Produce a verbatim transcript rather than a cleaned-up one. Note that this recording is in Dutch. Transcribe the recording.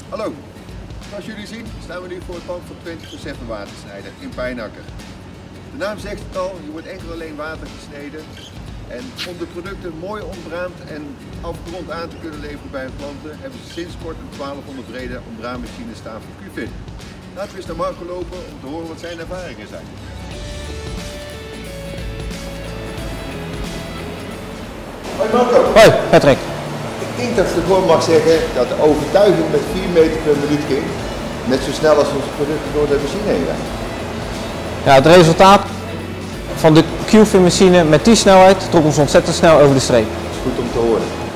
Hallo, zoals jullie zien staan we nu voor het pand van twintig voor zeven watersnijder in Pijnacker. De naam zegt het al, hier wordt enkel alleen water gesneden. En om de producten mooi ontbraamd en afgerond aan te kunnen leveren bij hun klanten hebben ze sinds kort een twaalfhonderd brede ontbraammachine staan voor Q-Fin. Laten we eens naar Marco lopen om te horen wat zijn ervaringen zijn. Hoi Marco. Hoi Patrick. Ik denk dat ik gewoon mag zeggen dat de overtuiging met vier meter per minuut ging. Net zo snel als onze producten door de machine heen gaan. Ja, het resultaat van de Q-Fin machine met die snelheid trok ons ontzettend snel over de streep. Dat is goed om te horen.